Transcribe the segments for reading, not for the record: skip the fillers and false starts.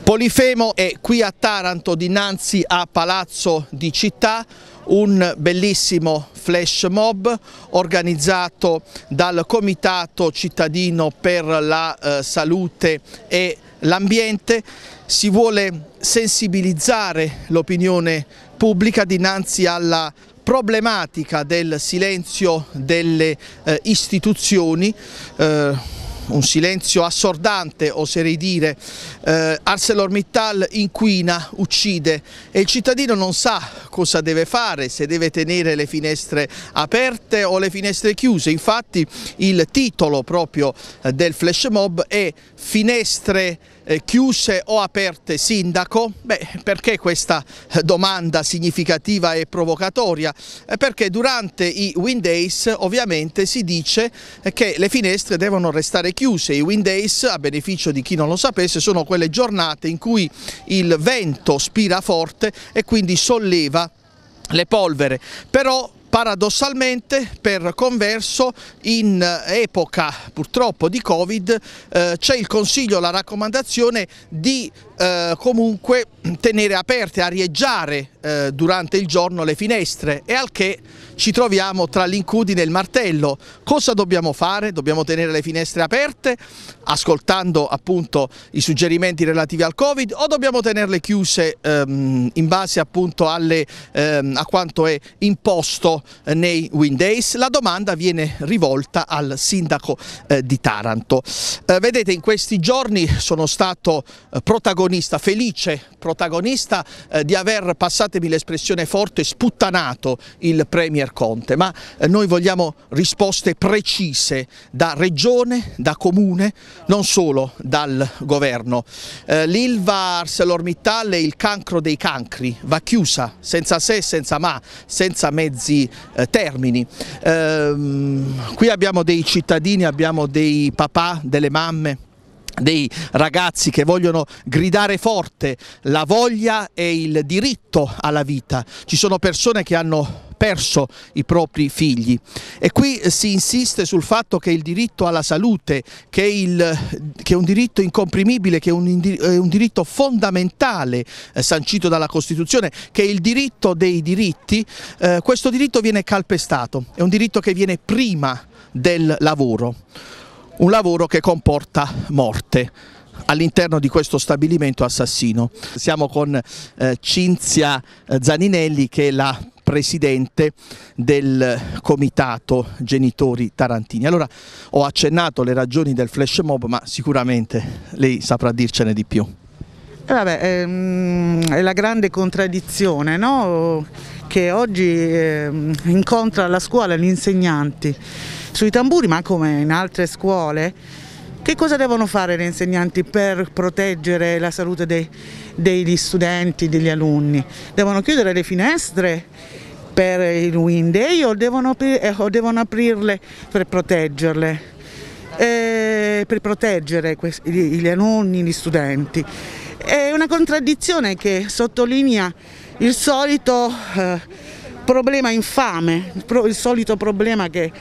Polifemo è qui a Taranto dinanzi a Palazzo di Città, un bellissimo flash mob organizzato dal Comitato Cittadino per la Salute e l'Ambiente. Si vuole sensibilizzare l'opinione pubblica dinanzi alla problematica del silenzio delle istituzioni, un silenzio assordante, oserei dire. ArcelorMittal inquina, uccide e il cittadino non sa cosa deve fare, se deve tenere le finestre aperte o le finestre chiuse. Infatti il titolo proprio del flash mob è "Finestre chiuse o aperte, sindaco?". Perché questa domanda significativa e provocatoria? Perché durante i Wind Days ovviamente si dice che le finestre devono restare chiuse. I Wind Days, a beneficio di chi non lo sapesse, sono quelle giornate in cui il vento spira forte e quindi solleva le polvere. Però paradossalmente, per converso, in epoca purtroppo di Covid c'è il consiglio, la raccomandazione di comunque tenere aperte, arieggiare durante il giorno le finestre, e al che ci troviamo tra l'incudine e il martello. Cosa dobbiamo fare? Dobbiamo tenere le finestre aperte ascoltando appunto i suggerimenti relativi al Covid, o dobbiamo tenerle chiuse in base appunto a quanto è imposto nei Wind Days? La domanda viene rivolta al sindaco di Taranto. Vedete, in questi giorni sono stato felice protagonista di aver, passatemi l'espressione forte, sputtanato il Premier Conte, ma noi vogliamo risposte precise da Regione, da Comune, non solo dal Governo. L'Ilva ArcelorMittal è il cancro dei cancri, va chiusa, senza se, senza ma, senza mezzi termini. Qui abbiamo dei cittadini, abbiamo dei papà, delle mamme, dei ragazzi che vogliono gridare forte la voglia e il diritto alla vita. Ci sono persone che hanno perso i propri figli e qui si insiste sul fatto che il diritto alla salute, che è un diritto incomprimibile, che è un diritto fondamentale sancito dalla Costituzione, che è il diritto dei diritti, questo diritto viene calpestato, è un diritto che viene prima del lavoro. Un lavoro che comporta morte all'interno di questo stabilimento assassino. Siamo con Cinzia Zaninelli, che è la presidente del Comitato Genitori Tarantini. Allora, ho accennato le ragioni del flash mob, ma sicuramente lei saprà dircene di più. È la grande contraddizione, no? Che oggi incontra la scuola gli insegnanti sui tamburi, ma come in altre scuole. Che cosa devono fare gli insegnanti per proteggere la salute degli studenti, degli alunni? Devono chiudere le finestre per il Wind Day o devono aprirle per proteggerle? Per proteggere gli alunni, gli studenti. È una contraddizione che sottolinea il solito problema infame, il solito problema che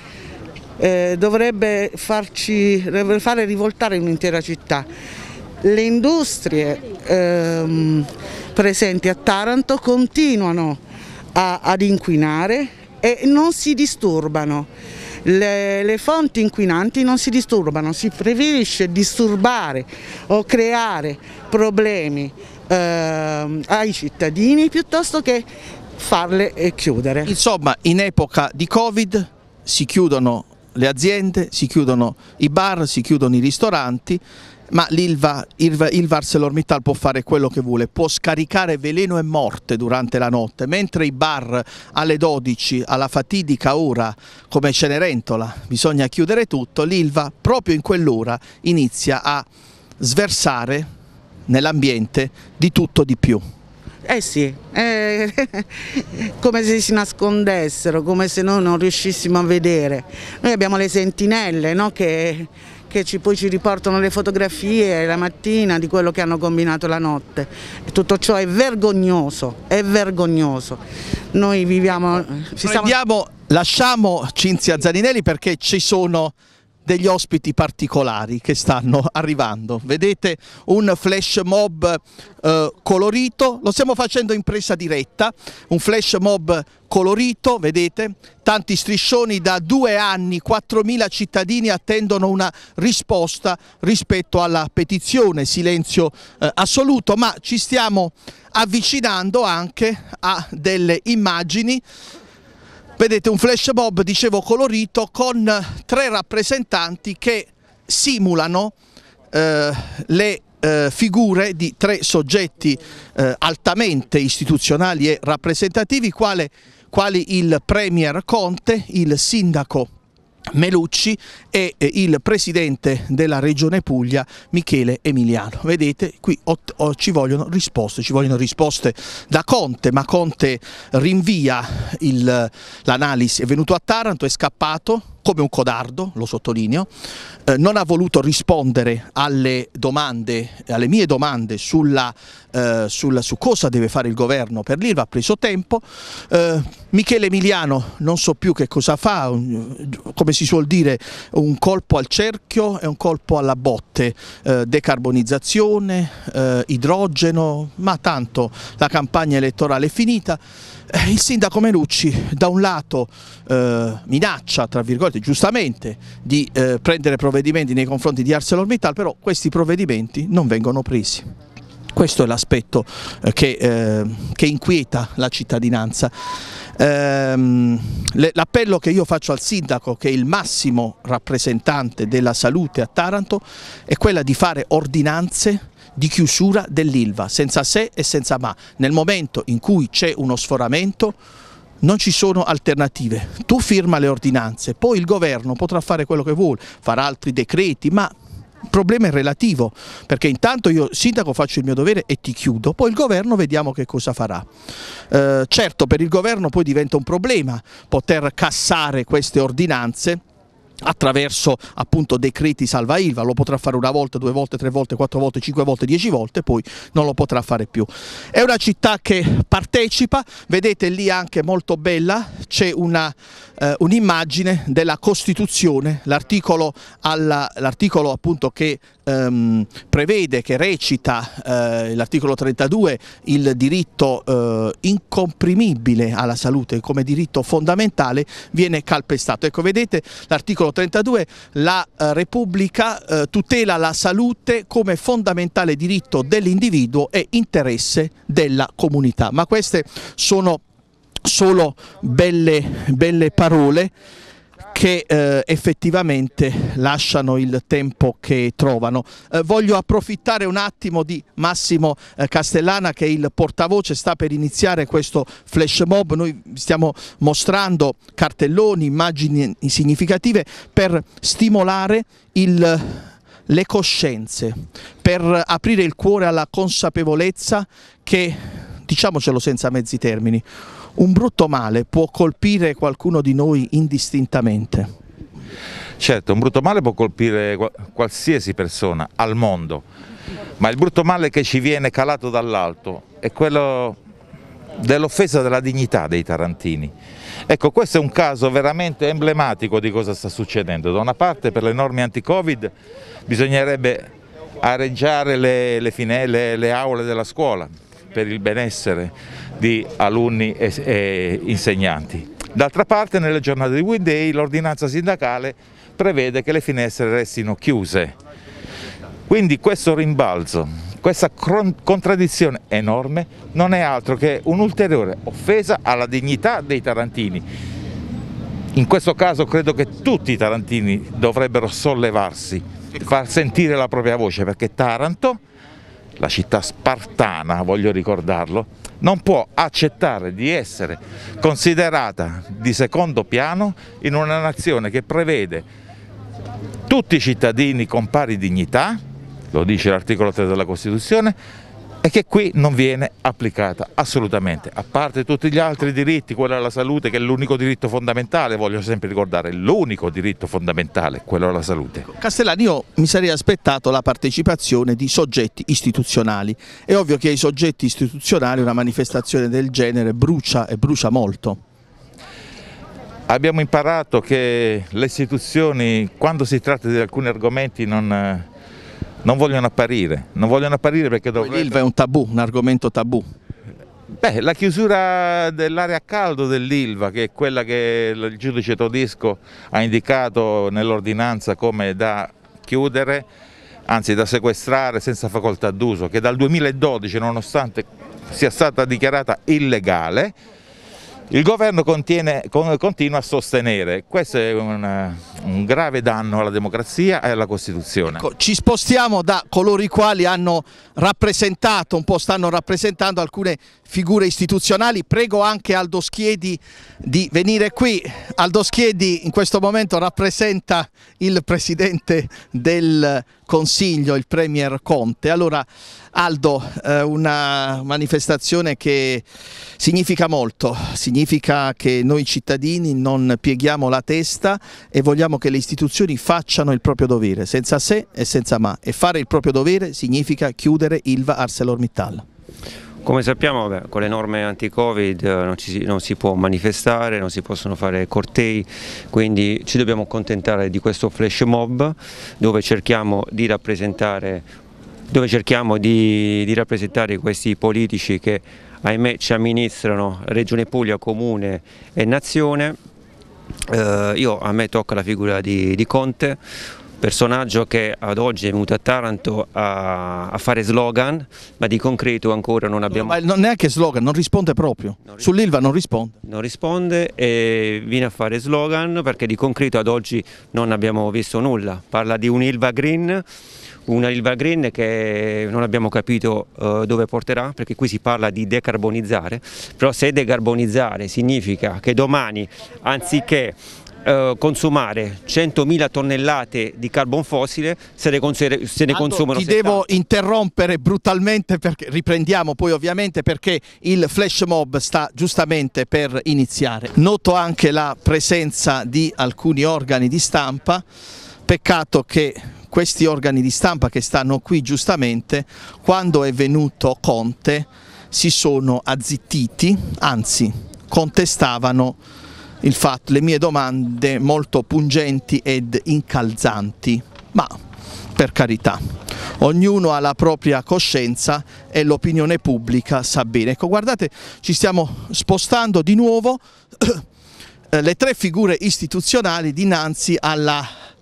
dovrebbe fare rivoltare un'intera città. Le industrie presenti a Taranto continuano ad inquinare e non si disturbano. Le fonti inquinanti non si disturbano, si preferisce disturbare o creare problemi ai cittadini piuttosto che farle chiudere. Insomma, in epoca di Covid si chiudono le aziende, si chiudono i bar, si chiudono i ristoranti, ma l'Ilva ArcelorMittal può fare quello che vuole, può scaricare veleno e morte durante la notte, mentre i bar alle 12, alla fatidica ora come Cenerentola, bisogna chiudere tutto. L'Ilva proprio in quell'ora inizia a sversare nell'ambiente di tutto di più. Eh sì, come se si nascondessero, come se noi non riuscissimo a vedere. Noi abbiamo le sentinelle, no? che poi ci riportano le fotografie la mattina di quello che hanno combinato la notte. E tutto ciò è vergognoso, è vergognoso. Noi viviamo... Lasciamo Cinzia Zaninelli perché ci sono degli ospiti particolari che stanno arrivando. Vedete un flash mob colorito, lo stiamo facendo in presa diretta, un flash mob colorito, vedete, tanti striscioni, da 2 anni 4.000 cittadini attendono una risposta rispetto alla petizione, silenzio assoluto, ma ci stiamo avvicinando anche a delle immagini. Vedete un flash mob, dicevo, colorito, con 3 rappresentanti che simulano le figure di 3 soggetti altamente istituzionali e rappresentativi, quali il Premier Conte, il sindaco Melucci e il presidente della Regione Puglia Michele Emiliano. Vedete, qui ci vogliono risposte da Conte, ma Conte rinvia l'analisi. È venuto a Taranto, è scappato come un codardo, lo sottolineo, non ha voluto rispondere alle mie domande su cosa deve fare il governo per l'Ilva, ha preso tempo. Michele Emiliano non so più che cosa fa, come si suol dire, un colpo al cerchio e un colpo alla botte, decarbonizzazione, idrogeno, ma tanto la campagna elettorale è finita. Il sindaco Melucci da un lato minaccia, tra virgolette, giustamente, di prendere provvedimenti nei confronti di ArcelorMittal, però questi provvedimenti non vengono presi. Questo è l'aspetto che inquieta la cittadinanza. L'appello che io faccio al sindaco, che è il massimo rappresentante della salute a Taranto, è quella di fare ordinanze di chiusura dell'Ilva, senza se e senza ma. Nel momento in cui c'è uno sforamento non ci sono alternative. Tu firma le ordinanze, poi il governo potrà fare quello che vuole, farà altri decreti, ma il problema è relativo, perché intanto io sindaco faccio il mio dovere e ti chiudo, poi il governo vediamo che cosa farà. Certo, per il governo poi diventa un problema poter cassare queste ordinanze attraverso appunto decreti salva Ilva, lo potrà fare 1 volta, 2 volte, 3 volte, 4 volte, 5 volte, 10 volte, poi non lo potrà fare più. È una città che partecipa, vedete lì anche molto bella, c'è un'immagine della Costituzione, l'articolo appunto che prevede, che recita l'articolo 32, il diritto incomprimibile alla salute come diritto fondamentale viene calpestato. Ecco, vedete l'articolo 32, la Repubblica tutela la salute come fondamentale diritto dell'individuo e interesse della comunità. Ma queste sono solo belle parole che effettivamente lasciano il tempo che trovano. Voglio approfittare un attimo di Massimo Castellana, che è il portavoce, sta per iniziare questo flash mob. Noi stiamo mostrando cartelloni, immagini significative per stimolare le coscienze, per aprire il cuore alla consapevolezza che, diciamocelo senza mezzi termini, un brutto male può colpire qualcuno di noi indistintamente. Certo, un brutto male può colpire qualsiasi persona al mondo, ma il brutto male che ci viene calato dall'alto è quello dell'offesa della dignità dei tarantini. Ecco, questo è un caso veramente emblematico di cosa sta succedendo. Da una parte, per le norme anti-Covid bisognerebbe areggiare le aule della scuola per il benessere di alunni e insegnanti. D'altra parte, nelle giornate di Green Day l'ordinanza sindacale prevede che le finestre restino chiuse. Quindi questo rimbalzo, questa contraddizione enorme non è altro che un'ulteriore offesa alla dignità dei tarantini. In questo caso credo che tutti i tarantini dovrebbero sollevarsi, far sentire la propria voce, perché Taranto, la città spartana, voglio ricordarlo, non può accettare di essere considerata di secondo piano in una nazione che prevede tutti i cittadini con pari dignità, lo dice l'articolo 3 della Costituzione, e che qui non viene applicata assolutamente, a parte tutti gli altri diritti, quello alla salute che è l'unico diritto fondamentale, voglio sempre ricordare, l'unico diritto fondamentale, quello alla salute. Castellani, io mi sarei aspettato la partecipazione di soggetti istituzionali. È ovvio che ai soggetti istituzionali una manifestazione del genere brucia e brucia molto. Abbiamo imparato che le istituzioni, quando si tratta di alcuni argomenti, non vogliono apparire, perché L'Ilva è un tabù, un argomento tabù. Beh, la chiusura dell'area a caldo dell'Ilva, che è quella che il giudice Todisco ha indicato nell'ordinanza come da chiudere, anzi da sequestrare senza facoltà d'uso, che dal 2012, nonostante sia stata dichiarata illegale, il governo continua a sostenere. Questo è un grave danno alla democrazia e alla Costituzione. Ecco, ci spostiamo da coloro i quali hanno rappresentato, un po' stanno rappresentando alcune figure istituzionali. Prego anche Aldo Schiedi di venire qui. Aldo Schiedi in questo momento rappresenta il Presidente del Consiglio, il Premier Conte. Allora Aldo, una manifestazione che significa molto, significa che noi cittadini non pieghiamo la testa e vogliamo che le istituzioni facciano il proprio dovere, senza se e senza ma, e fare il proprio dovere significa chiudere Ilva ArcelorMittal. Come sappiamo, con le norme anti-Covid non si può manifestare, non si possono fare cortei, quindi ci dobbiamo accontentare di questo flash mob dove cerchiamo di rappresentare questi politici che ahimè ci amministrano Regione Puglia, Comune e Nazione. A me tocca la figura di Conte, personaggio che ad oggi è venuto a Taranto a fare slogan, ma di concreto ancora non abbiamo... Ma non neanche slogan, non risponde proprio, sull'Ilva non risponde. Non risponde e viene a fare slogan perché di concreto ad oggi non abbiamo visto nulla. Parla di un'Ilva Green, che non abbiamo capito dove porterà, perché qui si parla di decarbonizzare, però se decarbonizzare significa che domani anziché consumare 100.000 tonnellate di carbon fossile se ne consumano 70. Ti devo interrompere brutalmente, perché riprendiamo poi ovviamente, perché il flash mob sta giustamente per iniziare. Noto anche la presenza di alcuni organi di stampa, peccato che questi organi di stampa che stanno qui giustamente, quando è venuto Conte si sono azzittiti, anzi contestavano le mie domande molto pungenti ed incalzanti, ma per carità, ognuno ha la propria coscienza e l'opinione pubblica sa bene. Ecco, guardate, ci stiamo spostando di nuovo, le tre figure istituzionali dinanzi al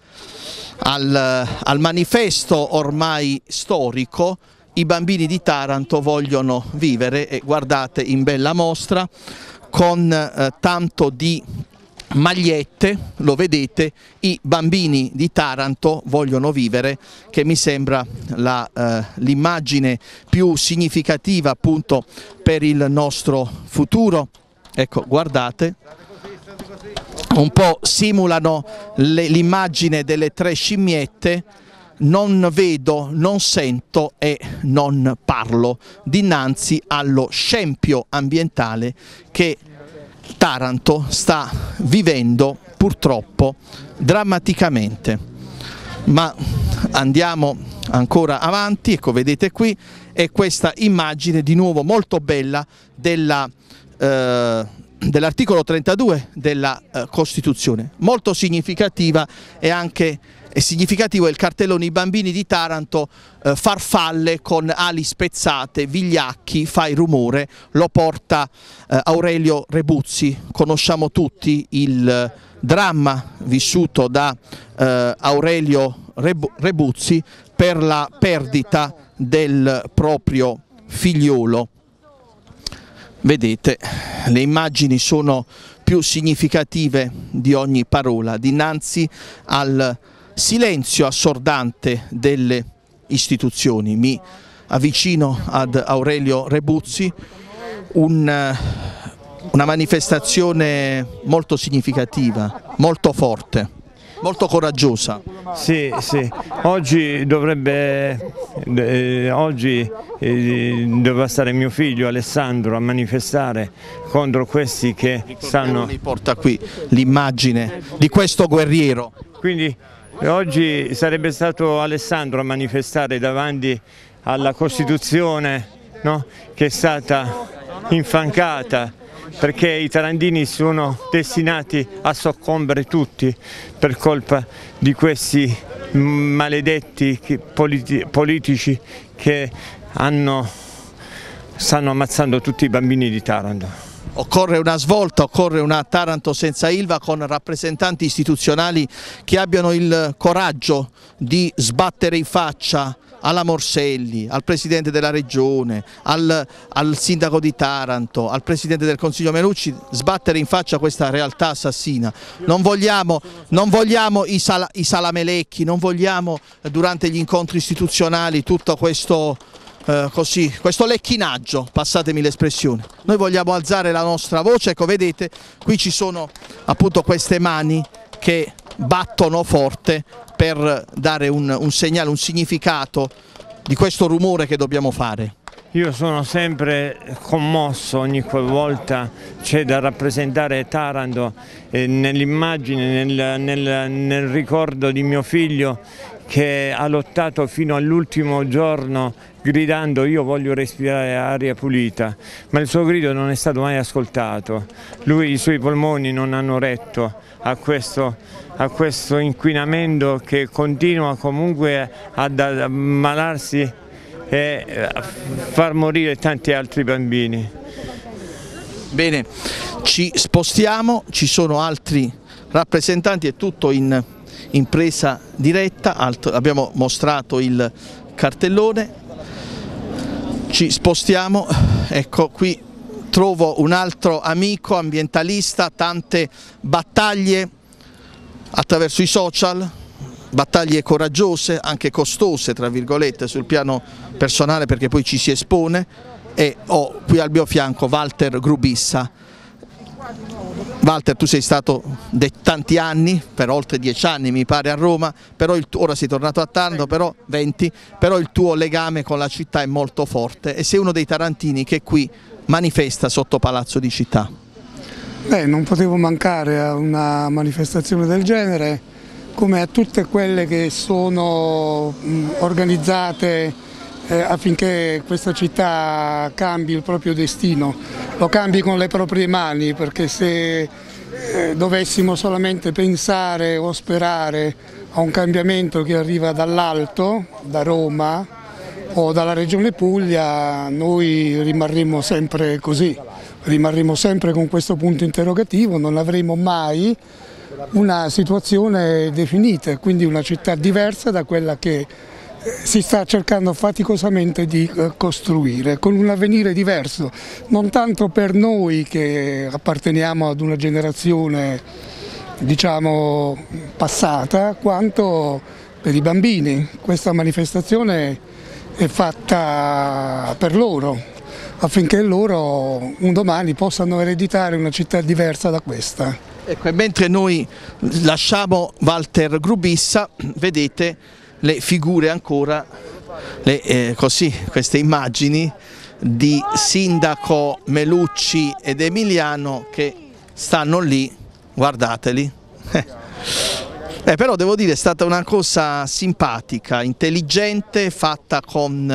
manifesto ormai storico "I bambini di Taranto vogliono vivere", e guardate in bella mostra con tanto di magliette, lo vedete, "I bambini di Taranto vogliono vivere", che mi sembra l'immagine più significativa appunto per il nostro futuro. Ecco, guardate, un po' simulano l'immagine delle tre scimmiette: non vedo, non sento e non parlo, dinanzi allo scempio ambientale che Taranto sta vivendo purtroppo drammaticamente. Ma andiamo ancora avanti. Ecco, vedete qui è questa immagine di nuovo molto bella dell'articolo 32 della Costituzione, molto significativa. È significativo il cartellone "I bambini di Taranto, farfalle con ali spezzate, vigliacchi, fai rumore", lo porta Aurelio Rebuzzi. Conosciamo tutti il dramma vissuto da Aurelio Rebuzzi per la perdita del proprio figliolo. Vedete, le immagini sono più significative di ogni parola dinanzi al silenzio assordante delle istituzioni. Mi avvicino ad Aurelio Rebuzzi, una manifestazione molto significativa, molto forte, molto coraggiosa. Sì, oggi doveva stare mio figlio Alessandro a manifestare contro questi che stanno... Mi porta qui l'immagine di questo guerriero. Quindi oggi sarebbe stato Alessandro a manifestare davanti alla Costituzione, no? Che è stata infancata perché i tarantini sono destinati a soccombere tutti per colpa di questi maledetti politici che stanno ammazzando tutti i bambini di Taranto. Occorre una svolta, occorre una Taranto senza Ilva con rappresentanti istituzionali che abbiano il coraggio di sbattere in faccia alla Morselli, al Presidente della Regione, al Sindaco di Taranto, al Presidente del Consiglio Melucci, sbattere in faccia questa realtà assassina. Non vogliamo i salamelecchi, non vogliamo durante gli incontri istituzionali tutto questo lecchinaggio, passatemi l'espressione. Noi vogliamo alzare la nostra voce, ecco vedete, qui ci sono appunto queste mani che battono forte per dare un segnale, un significato di questo rumore che dobbiamo fare. Io sono sempre commosso ogni volta c'è da rappresentare Taranto nell'immagine, nel ricordo di mio figlio che ha lottato fino all'ultimo giorno gridando io voglio respirare aria pulita, ma il suo grido non è stato mai ascoltato. I suoi polmoni non hanno retto a questo inquinamento che continua comunque ad ammalarsi e a far morire tanti altri bambini. Bene, ci spostiamo, ci sono altri rappresentanti, è tutto in presa diretta, abbiamo mostrato il cartellone, ci spostiamo, ecco qui trovo un altro amico ambientalista, tante battaglie attraverso i social, battaglie coraggiose, anche costose tra virgolette sul piano personale perché poi ci si espone, e ho qui al mio fianco Walter Grubissa. Walter, tu sei stato tanti anni, per oltre 10 anni mi pare a Roma, però ora sei tornato a Taranto, però 20, però il tuo legame con la città è molto forte e sei uno dei tarantini che qui manifesta sotto Palazzo di Città. Non potevo mancare a una manifestazione del genere, come a tutte quelle che sono organizzate affinché questa città cambi il proprio destino, lo cambi con le proprie mani, perché se dovessimo solamente pensare o sperare a un cambiamento che arriva dall'alto, da Roma o dalla Regione Puglia, noi rimarremo sempre così, rimarremo sempre con questo punto interrogativo, non avremo mai una situazione definita, quindi una città diversa da quella che si sta cercando faticosamente di costruire, con un avvenire diverso, non tanto per noi che apparteniamo ad una generazione diciamo passata, quanto per i bambini. Questa manifestazione è fatta per loro, affinché loro un domani possano ereditare una città diversa da questa. Ecco, e mentre noi lasciamo Walter Grubissa, vedete le figure ancora, queste immagini di Sindaco Melucci ed Emiliano che stanno lì, guardateli. Però devo dire è stata una cosa simpatica, intelligente, fatta con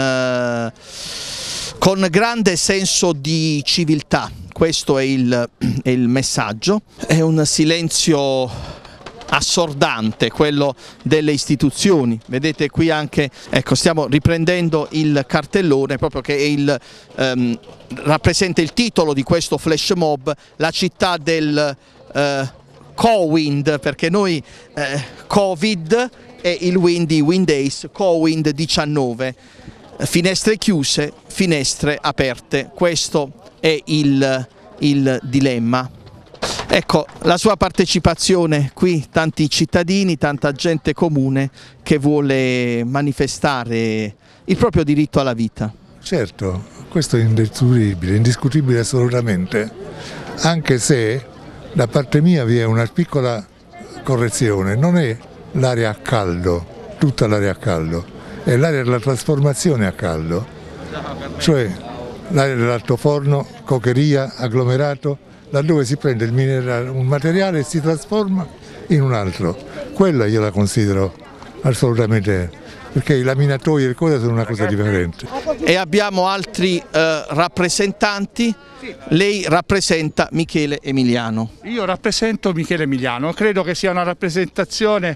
grande senso di civiltà, questo è il messaggio, è un silenzio assordante quello delle istituzioni. Vedete qui anche, ecco, stiamo riprendendo il cartellone proprio che rappresenta il titolo di questo flash mob, la città del Cowind, perché noi Covid e il Wind Days, Cowind 19, finestre chiuse, finestre aperte, questo è il dilemma. Ecco, la sua partecipazione qui, tanti cittadini, tanta gente comune che vuole manifestare il proprio diritto alla vita. Certo, questo è indiscutibile assolutamente, anche se da parte mia vi è una piccola correzione, non è l'aria a caldo, tutta l'aria a caldo, è l'aria della trasformazione a caldo, cioè l'aria dell'altoforno, cokeria, agglomerato, laddove si prende un materiale e si trasforma in un altro. Quella io la considero assolutamente perché i laminatori e le cose sono una cosa differente. E abbiamo altri rappresentanti. Lei rappresenta Michele Emiliano. Io rappresento Michele Emiliano, credo che sia una rappresentazione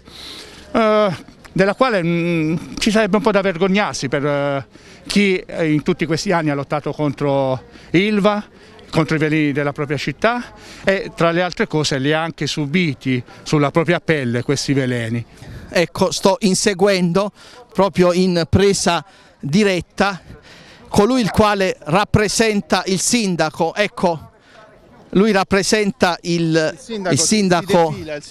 della quale ci sarebbe un po' da vergognarsi per chi in tutti questi anni ha lottato contro Ilva, contro i veleni della propria città e tra le altre cose li ha anche subiti sulla propria pelle questi veleni. Ecco, sto inseguendo proprio in presa diretta colui il quale rappresenta il sindaco. Ecco, lui rappresenta il sindaco.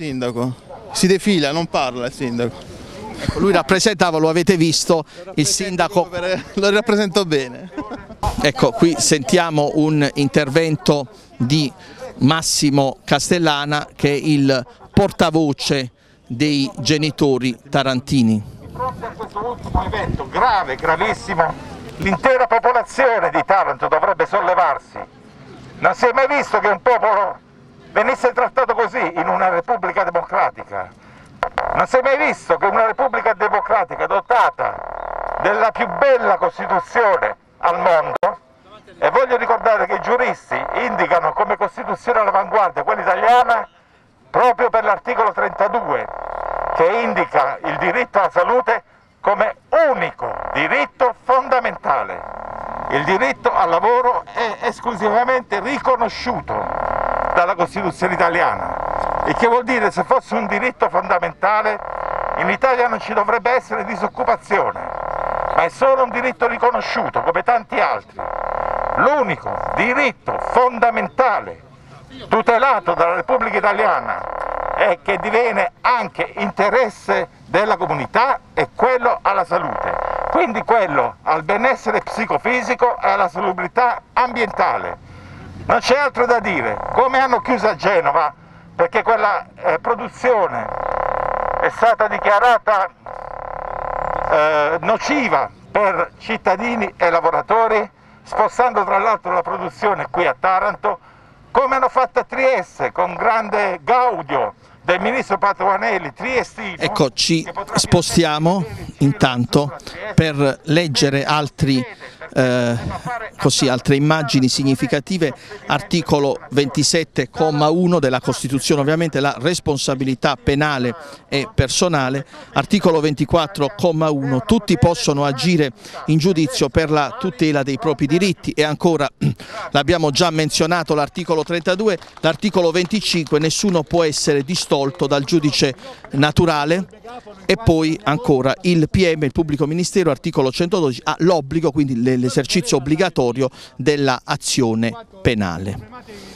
Si defila, non parla il sindaco. Ecco, lui rappresentava, lo avete visto, il sindaco. Lo rappresento bene. Ecco, qui sentiamo un intervento di Massimo Castellana, che è il portavoce dei genitori tarantini. Di fronte a questo ultimo evento grave, gravissimo, l'intera popolazione di Taranto dovrebbe sollevarsi. Non si è mai visto che un popolo venisse trattato così in una repubblica democratica. Non si è mai visto che una repubblica democratica dotata della più bella Costituzione al mondo, e voglio ricordare che i giuristi indicano come Costituzione all'avanguardia quella italiana proprio per l'articolo 32, che indica il diritto alla salute come unico diritto fondamentale. Il diritto al lavoro è esclusivamente riconosciuto dalla Costituzione italiana, il che vuol dire, se fosse un diritto fondamentale, in Italia non ci dovrebbe essere disoccupazione, ma è solo un diritto riconosciuto come tanti altri. L'unico diritto fondamentale tutelato dalla Repubblica Italiana e che diviene anche interesse della comunità è quello alla salute, quindi quello al benessere psicofisico e alla salubrità ambientale. Non c'è altro da dire. Come hanno chiuso a Genova, perché quella produzione è stata dichiarata nociva per cittadini e lavoratori, spostando tra l'altro la produzione qui a Taranto, come hanno fatto a Trieste con grande gaudio del ministro Patuanelli, triestino. Ecco, ci spostiamo intanto per leggere altre immagini significative. Articolo 27,1 della Costituzione, ovviamente la responsabilità penale e personale. Articolo 24,1, tutti possono agire in giudizio per la tutela dei propri diritti. E ancora, l'abbiamo già menzionato, l'articolo 32, l'articolo 25, nessuno può essere distolto dal giudice naturale. E poi ancora il PM, il pubblico ministero, articolo 112, ha l'obbligo, quindi l'esercizio obbligatorio dell'azione penale.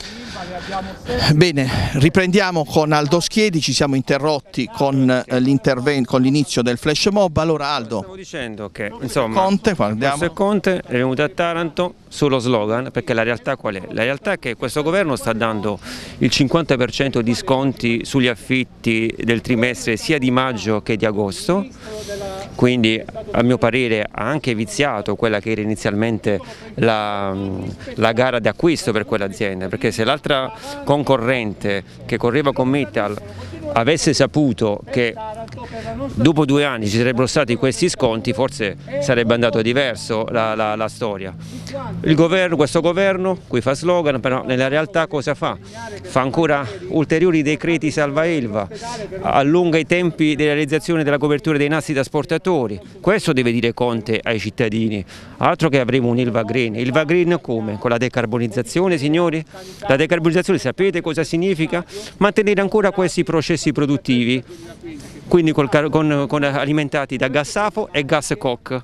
Bene, riprendiamo con Aldo Schiedi, ci siamo interrotti con l'inizio del flash mob. Allora Aldo, stavo dicendo che insomma Conte, guardiamo. Conte è venuto a Taranto sullo slogan, perché la realtà qual è? La realtà è che questo governo sta dando il 50% di sconti sugli affitti del trimestre sia di maggio che di agosto, quindi a mio parere ha anche viziato quella che era inizialmente la gara d'acquisto per quell'azienda, perché se l'altra concorrente che correva con Mittal avesse saputo che dopo 2 anni ci sarebbero stati questi sconti, forse sarebbe andato diverso la storia. Questo governo qui fa slogan, però nella realtà cosa fa? Fa ancora ulteriori decreti salva Ilva, allunga i tempi di realizzazione della copertura dei nastri da trasportatori. Questo deve dire Conte ai cittadini, altro che avremo un Ilva Green. Ilva Green come? Con la decarbonizzazione, signori? La decarbonizzazione sapete cosa significa? Mantenere ancora questi processi produttivi, quindi alimentati da gas SAFO e gas COC.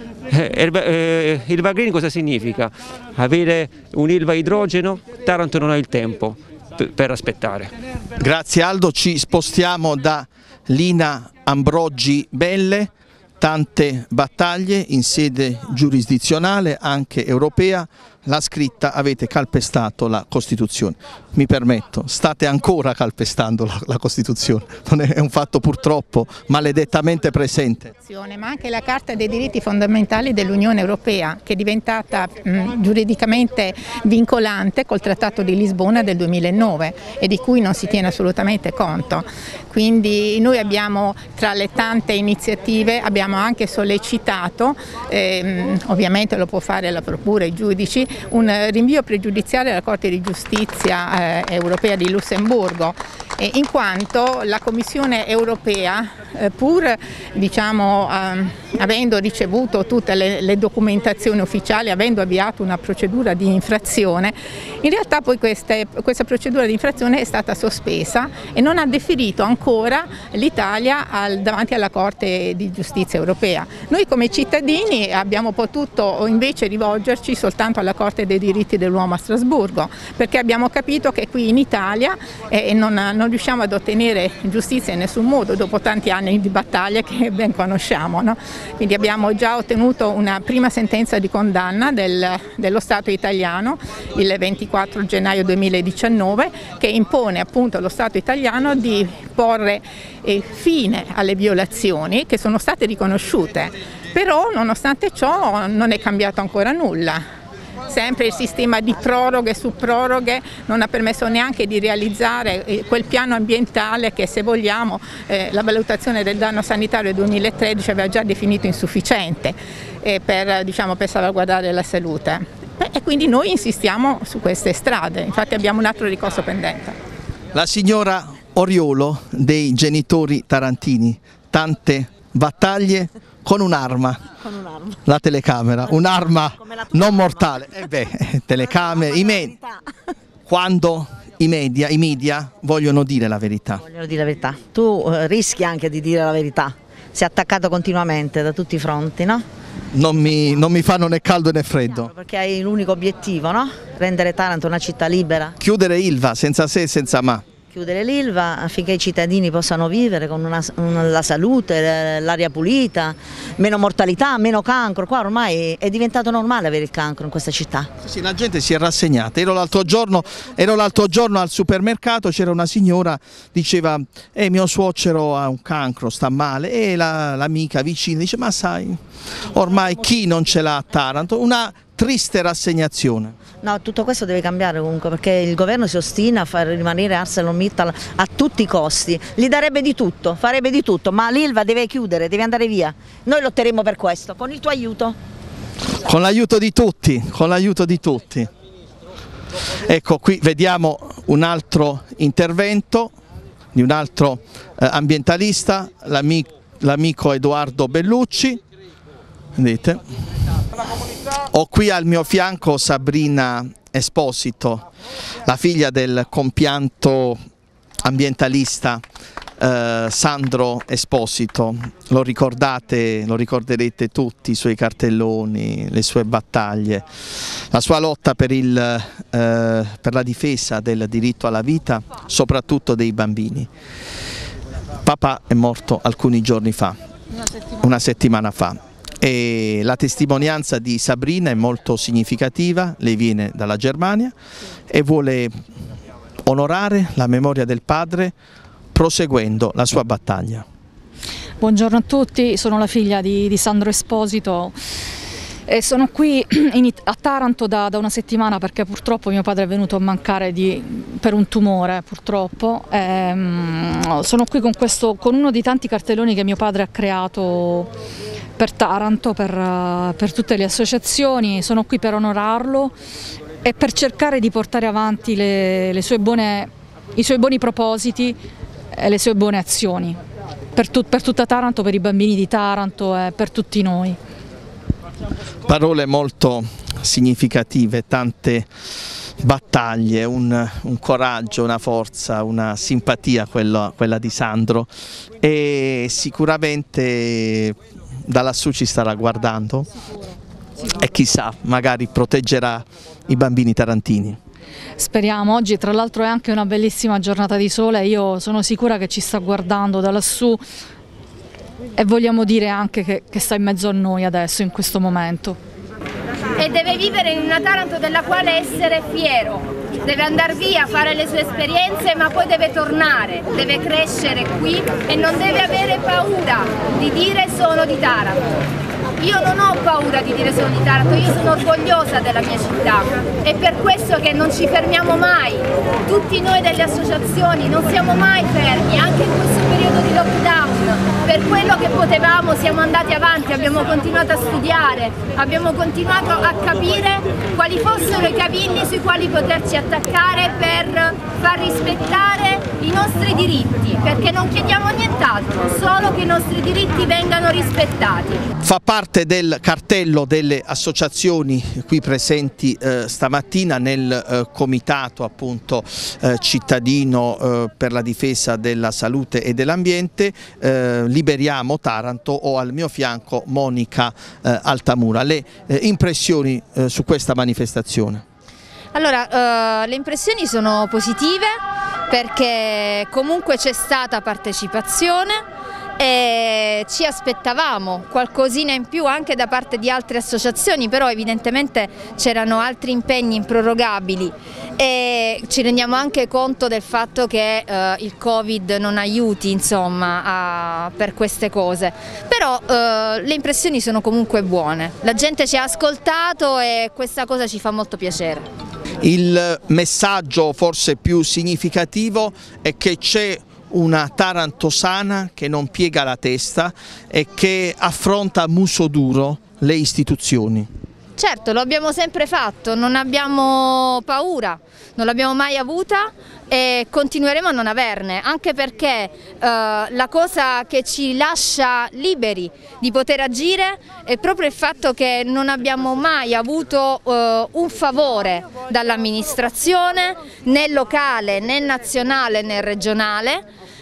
Ilva Green cosa significa? Avere un'Ilva idrogeno? Taranto non ha il tempo per aspettare. Grazie Aldo, ci spostiamo da Lina Ambrogi Belle. Tante battaglie in sede giurisdizionale, anche europea, l'ha scritta avete calpestato la Costituzione. Mi permetto, state ancora calpestando la Costituzione, non è un fatto purtroppo maledettamente presente. Ma anche la Carta dei diritti fondamentali dell'Unione Europea, che è diventata giuridicamente vincolante col Trattato di Lisbona del 2009 e di cui non si tiene assolutamente conto. Quindi noi abbiamo, tra le tante iniziative, abbiamo anche sollecitato, ovviamente lo può fare la Procura e i giudici, un rinvio pregiudiziale alla Corte di Giustizia europea di Lussemburgo, in quanto la Commissione europea, pur avendo ricevuto tutte le documentazioni ufficiali, avendo avviato una procedura di infrazione, in realtà poi questa procedura di infrazione è stata sospesa e non ha deferito ancora l'Italia davanti alla Corte di Giustizia europea. Noi come cittadini abbiamo potuto invece rivolgerci soltanto alla Corte dei diritti dell'uomo a Strasburgo, perché abbiamo capito che qui in Italia non riusciamo ad ottenere giustizia in nessun modo dopo tanti anni di battaglie che ben conosciamo, no? Quindi abbiamo già ottenuto una prima sentenza di condanna dello Stato italiano il 24 gennaio 2019 che impone appunto allo Stato italiano di porre fine alle violazioni che sono state riconosciute, però nonostante ciò non è cambiato ancora nulla. Sempre il sistema di proroghe su proroghe non ha permesso neanche di realizzare quel piano ambientale che, se vogliamo, la valutazione del danno sanitario 2013 aveva già definito insufficiente per salvaguardare la salute. E quindi noi insistiamo su queste strade, infatti abbiamo un altro ricorso pendente. La signora Oriolo dei genitori tarantini, tante battaglie con un'arma, la telecamera, un'arma non mortale. Telecamere, quando i media vogliono dire la verità. Vogliono dire la verità. Tu rischi anche di dire la verità, sei attaccato continuamente da tutti i fronti, no? Non mi fanno né caldo né freddo. Perché hai l'unico obiettivo, no? Rendere Taranto una città libera. Chiudere Ilva senza se e senza ma. Chiudere l'Ilva affinché i cittadini possano vivere con la salute, l'aria pulita, meno mortalità, meno cancro. Qua ormai è diventato normale avere il cancro in questa città. Sì, la gente si è rassegnata. Ero l'altro giorno al supermercato, c'era una signora, diceva mio suocero ha un cancro, sta male, e l'amica vicina dice ma sai, ormai chi non ce l'ha a Taranto? Una triste rassegnazione. No, tutto questo deve cambiare comunque, perché il governo si ostina a far rimanere ArcelorMittal a tutti i costi, gli darebbe di tutto, farebbe di tutto, ma l'Ilva deve chiudere, deve andare via. Noi lotteremo per questo, con il tuo aiuto. Con l'aiuto di tutti, con l'aiuto di tutti. Ecco, qui vediamo un altro intervento di un altro ambientalista, l'amico Edoardo Bellucci. Vedete? Ho qui al mio fianco Sabrina Esposito, la figlia del compianto ambientalista Sandro Esposito. Lo ricorderete tutti, i suoi cartelloni, le sue battaglie, la sua lotta per la difesa del diritto alla vita, soprattutto dei bambini. Papà è morto alcuni giorni fa, una settimana fa. E la testimonianza di Sabrina è molto significativa, lei viene dalla Germania e vuole onorare la memoria del padre proseguendo la sua battaglia. Buongiorno a tutti, sono la figlia di Sandro Esposito e sono qui a Taranto da una settimana perché purtroppo mio padre è venuto a mancare per un tumore, purtroppo. Sono qui con uno dei tanti cartelloni che mio padre ha creato per Taranto, per tutte le associazioni. Sono qui per onorarlo e per cercare di portare avanti i suoi buoni propositi e le sue buone azioni per tutta Taranto, per i bambini di Taranto e per tutti noi. Parole molto significative, tante battaglie, un coraggio, una forza, una simpatia quella di Sandro, e sicuramente da lassù ci starà guardando e chissà, magari proteggerà i bambini tarantini. Speriamo. Oggi tra l'altro è anche una bellissima giornata di sole, io sono sicura che ci sta guardando da lassù e vogliamo dire anche che sta in mezzo a noi adesso, in questo momento. e deve vivere in una Taranto della quale essere fiero. Deve andare via, fare le sue esperienze, ma poi deve tornare, deve crescere qui e non deve avere paura di dire sono di Taranto. Io non ho paura di dire sono di Taranto, io sono orgogliosa della mia città, è per questo che non ci fermiamo mai. Tutti noi delle associazioni non siamo mai fermi, anche in questo periodo di lockdown. Per quello che potevamo siamo andati avanti, abbiamo continuato a studiare, abbiamo continuato a capire quali fossero i cavilli sui quali poterci attaccare per far rispettare i nostri diritti, perché non chiediamo nient'altro, solo che i nostri diritti vengano rispettati. Fa parte del cartello delle associazioni qui presenti stamattina nel comitato appunto cittadino per la difesa della salute e dell'ambiente, Liberiamo Taranto. Ho al mio fianco Monica Altamura. Le impressioni su questa manifestazione? Allora, le impressioni sono positive perché comunque c'è stata partecipazione e ci aspettavamo qualcosina in più anche da parte di altre associazioni, però evidentemente c'erano altri impegni improrogabili e ci rendiamo anche conto del fatto che il Covid non aiuti, insomma, per queste cose, però le impressioni sono comunque buone, la gente ci ha ascoltato e questa cosa ci fa molto piacere. Il messaggio forse più significativo è che c'è una Taranto sana che non piega la testa e che affronta a muso duro le istituzioni. Certo, lo abbiamo sempre fatto, non abbiamo paura, non l'abbiamo mai avuta e continueremo a non averne, anche perché la cosa che ci lascia liberi di poter agire è proprio il fatto che non abbiamo mai avuto un favore dall'amministrazione, né locale, né nazionale, né regionale.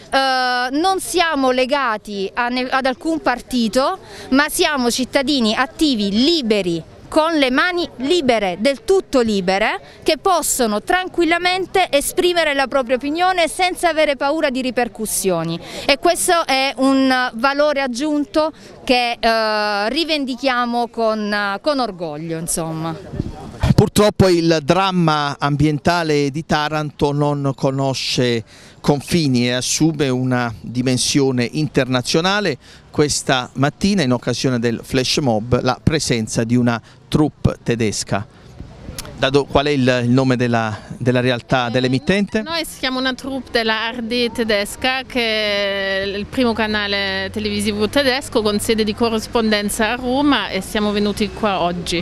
Non siamo legati ad alcun partito, ma siamo cittadini attivi, liberi, con le mani libere, del tutto libere, che possono tranquillamente esprimere la propria opinione senza avere paura di ripercussioni, e questo è un valore aggiunto che rivendichiamo con orgoglio, insomma. Purtroppo il dramma ambientale di Taranto non conosce confini e assume una dimensione internazionale. Questa mattina, in occasione del flash mob, la presenza di una troupe tedesca. Qual è il nome della realtà dell'emittente? Noi siamo una troupe della ARD tedesca, che è il primo canale televisivo tedesco con sede di corrispondenza a Roma, e siamo venuti qua oggi.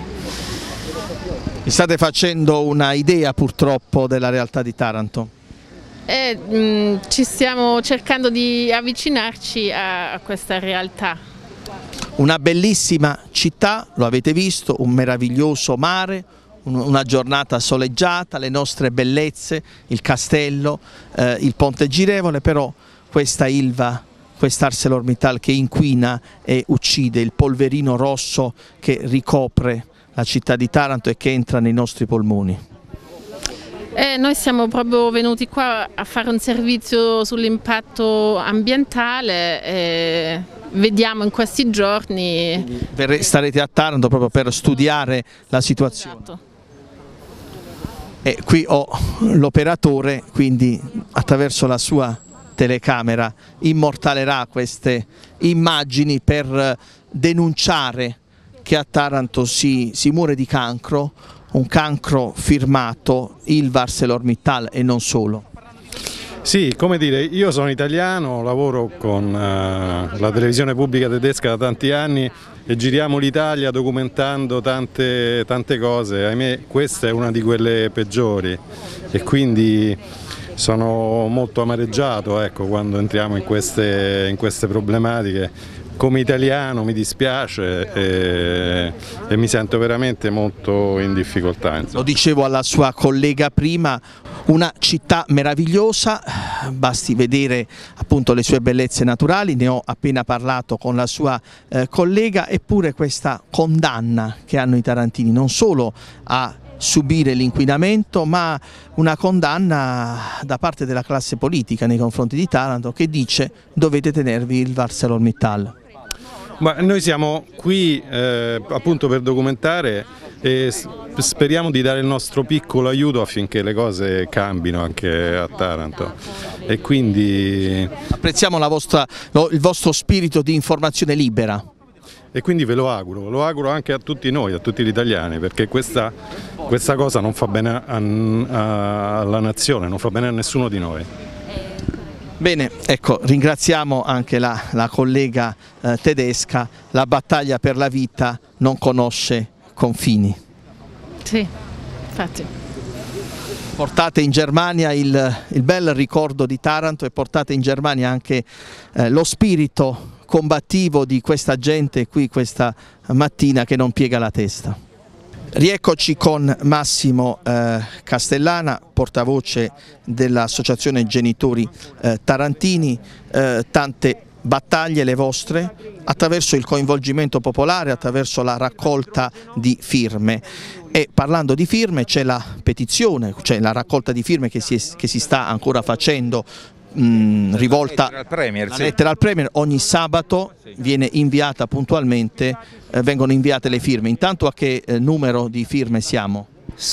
Vi state facendo una idea purtroppo della realtà di Taranto? Ci stiamo cercando di avvicinarci a questa realtà. Una bellissima città, lo avete visto, un meraviglioso mare, una giornata soleggiata, le nostre bellezze, il castello, il ponte girevole, però questa Ilva, questa ArcelorMittal che inquina e uccide, il polverino rosso che ricopre la città di Taranto e che entra nei nostri polmoni. Noi siamo proprio venuti qua a fare un servizio sull'impatto ambientale e vediamo in questi giorni. Starete a Taranto proprio per studiare la situazione. Esatto. E qui ho l'operatore, quindi attraverso la sua telecamera immortalerà queste immagini per denunciare che a Taranto si muore di cancro, un cancro firmato Ilva ArcelorMittal e non solo. Sì, come dire, io sono italiano, lavoro con la televisione pubblica tedesca da tanti anni e giriamo l'Italia documentando tante cose. Ahimè, questa è una di quelle peggiori e quindi sono molto amareggiato, ecco, quando entriamo in queste problematiche. Come italiano mi dispiace e mi sento veramente molto in difficoltà. Lo dicevo alla sua collega prima, una città meravigliosa, basti vedere appunto le sue bellezze naturali, ne ho appena parlato con la sua collega, eppure questa condanna che hanno i tarantini non solo a subire l'inquinamento, ma una condanna da parte della classe politica nei confronti di Taranto, che dice: dovete tenervi il ArcelorMittal. Ma noi siamo qui appunto per documentare e speriamo di dare il nostro piccolo aiuto affinché le cose cambino anche a Taranto. E quindi apprezziamo il vostro spirito di informazione libera. E quindi ve lo auguro anche a tutti noi, a tutti gli italiani, perché questa cosa non fa bene alla nazione, non fa bene a nessuno di noi. Bene, ecco, ringraziamo anche la collega tedesca, la battaglia per la vita non conosce confini. Sì, infatti. Portate in Germania il bel ricordo di Taranto e portate in Germania anche lo spirito combattivo di questa gente qui questa mattina che non piega la testa. Rieccoci con Massimo Castellana, portavoce dell'Associazione Genitori Tarantini, tante battaglie le vostre attraverso il coinvolgimento popolare, attraverso la raccolta di firme. E parlando di firme c'è la petizione, c'è la raccolta di firme che si sta ancora facendo, rivolta alla lettera al Premier, ogni sabato viene inviata puntualmente, vengono inviate le firme. Intanto a che numero di firme siamo?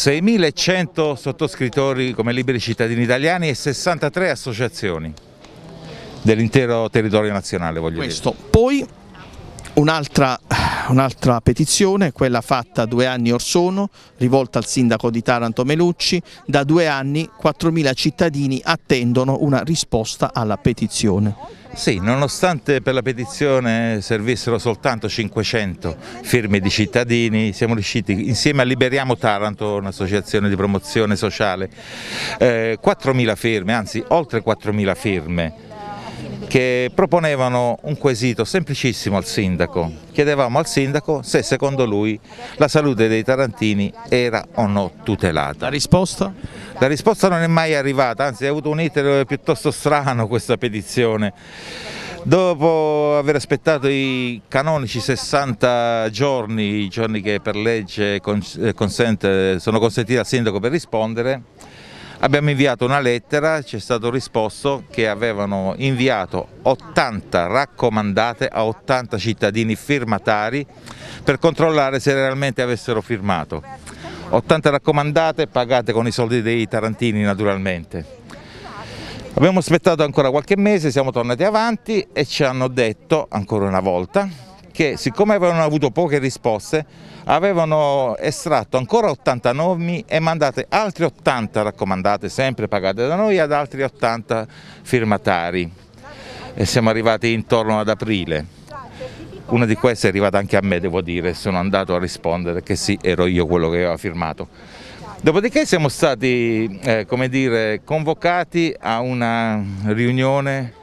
6.100 sottoscrittori come liberi cittadini italiani e 63 associazioni dell'intero territorio nazionale, voglio dire. Poi un'altra petizione, quella fatta 2 anni or sono, rivolta al sindaco di Taranto Melucci. Da 2 anni 4.000 cittadini attendono una risposta alla petizione. Sì, nonostante per la petizione servissero soltanto 500 firme di cittadini, siamo riusciti, insieme a Liberiamo Taranto, un'associazione di promozione sociale, 4.000 firme, anzi oltre 4.000 firme, che proponevano un quesito semplicissimo al sindaco. Chiedevamo al sindaco se secondo lui la salute dei tarantini era o no tutelata. La risposta? La risposta non è mai arrivata, anzi ha avuto un iter piuttosto strano questa petizione. Dopo aver aspettato i canonici 60 giorni, i giorni che per legge sono consentiti al sindaco per rispondere, abbiamo inviato una lettera, ci è stato risposto che avevano inviato 80 raccomandate a 80 cittadini firmatari per controllare se realmente avessero firmato. 80 raccomandate pagate con i soldi dei tarantini naturalmente. Abbiamo aspettato ancora qualche mese, siamo tornati avanti e ci hanno detto ancora una volta che siccome avevano avuto poche risposte avevano estratto ancora 80 nomi e mandate altre 80 raccomandate sempre pagate da noi ad altri 80 firmatari e siamo arrivati intorno ad aprile. Una di queste è arrivata anche a me, devo dire, sono andato a rispondere che sì, ero io quello che aveva firmato. Dopodiché siamo stati come dire, convocati a una riunione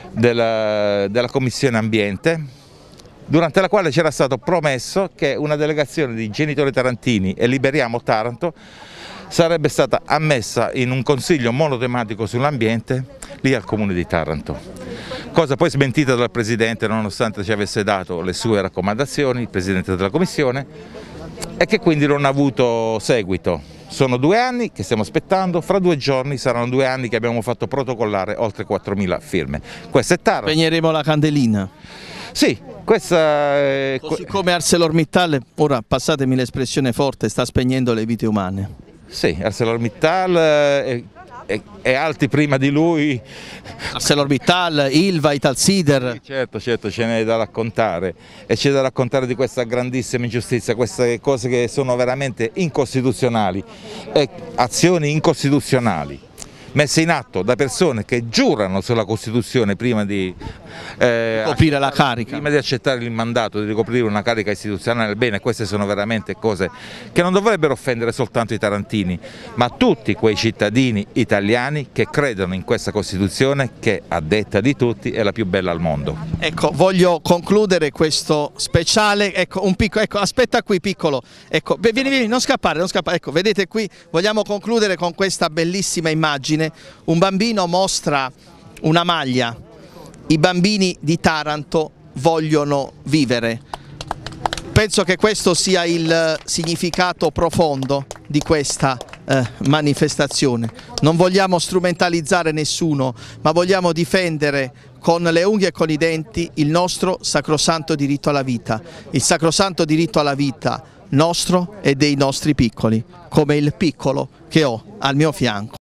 della Commissione Ambiente, durante la quale c'era stato promesso che una delegazione di Genitori Tarantini e Liberiamo Taranto sarebbe stata ammessa in un consiglio monotematico sull'ambiente lì al Comune di Taranto. Cosa poi smentita dal Presidente nonostante ci avesse dato le sue raccomandazioni, il Presidente della Commissione, e che quindi non ha avuto seguito. Sono 2 anni che stiamo aspettando, fra 2 giorni saranno 2 anni che abbiamo fatto protocollare oltre 4.000 firme. Questa è Taranto. Spegneremo la candelina. Sì, questa è... Così come ArcelorMittal, ora passatemi l'espressione forte, sta spegnendo le vite umane. Sì, ArcelorMittal e altri prima di lui. ArcelorMittal, Ilva, Italsider. Certo, ce n'è da raccontare e c'è da raccontare di questa grandissima ingiustizia, queste cose che sono veramente incostituzionali, azioni incostituzionali messe in atto da persone che giurano sulla Costituzione prima di ricoprire la carica, prima di accettare il mandato di ricoprire una carica istituzionale. Bene, queste sono veramente cose che non dovrebbero offendere soltanto i tarantini, ma tutti quei cittadini italiani che credono in questa Costituzione che, a detta di tutti, è la più bella al mondo. Ecco, voglio concludere questo speciale, ecco, aspetta qui piccolo, ecco, vieni, non scappare, ecco, vedete qui, vogliamo concludere con questa bellissima immagine. Un bambino mostra una maglia, i bambini di Taranto vogliono vivere. Penso che questo sia il significato profondo di questa manifestazione. Non vogliamo strumentalizzare nessuno, ma vogliamo difendere con le unghie e con i denti il nostro sacrosanto diritto alla vita. Il sacrosanto diritto alla vita nostro e dei nostri piccoli, come il piccolo che ho al mio fianco.